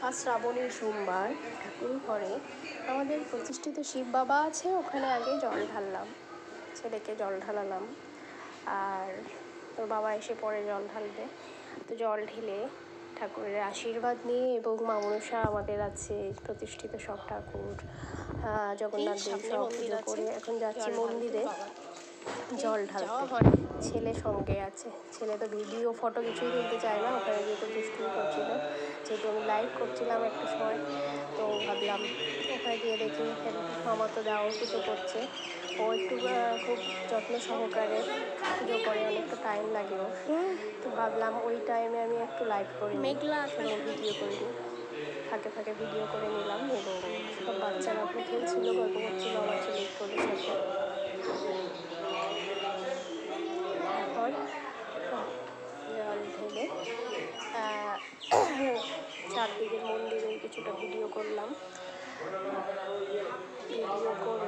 আজ শ্রাবণীর সোমবার ঠাকুর ঘরে আমাদের প্রতিষ্ঠিত শিব বাবা আছে, ওখানে আগে জল ঢাললাম, ছেলেকে জল ঢালালাম। আর তোর বাবা এসে পরে জল ঢালবে। তো জল ঢেলে ঠাকুরের আশীর্বাদ নিয়ে, এবং মা মনসা আমাদের আছে প্রতিষ্ঠিত সব ঠাকুর, জগন্নাথ দেব সব পুজো করে এখন যাচ্ছি মন্দিরে জল ঢালতে। ছেলে সঙ্গে আছে, ছেলে তো ভিডিও ফটো কিছুই তুলতে চায় না, ওখানে গিয়ে তো দুষ্টুমি করছিল। যেহেতু আমি লাইভ করছিলাম একটা সময়, তো ভাবলাম ওখানে গিয়ে দেখি মামা তো দেওয়া পুজো করছে, ও একটু খুব যত্ন সহকারে পুজো করে, অনেকটা টাইম লাগে ওর। তো ভাবলাম ওই টাইমে আমি একটু লাইভ করে নিই এবং ভিডিও করে নিই, ফাঁকে ফাঁকে ভিডিও করে নিলাম। এবং সব বাচ্চারা ওখানে খেলছিল, গল্প করছিল আমার ছেলে একটু ওদের সাথে। তারপর জল ঢেলে চারদিকের মন্দিরের কিছুটা ভিডিও করলাম, ভিডিও করে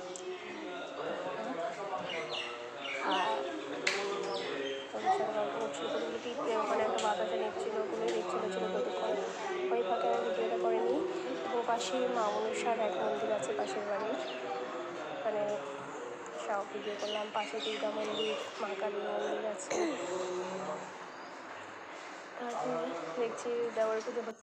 ওখানে একটা বাতাসে নিচ্ছিল, ওগুলো দেখছিল ততক্ষণ। ওই ফাঁকে আমি ভিডিওটা করে নিই। এবং পাশে মা মনসার এক মন্দির আছে পাশের বাড়ির, মানে সব ভিডিও করলাম। পাশে দুর্গা মন্দির, মা কালী মন্দির আছে। তারপরে দেখছি দেওয়ার পুজো হচ্ছে।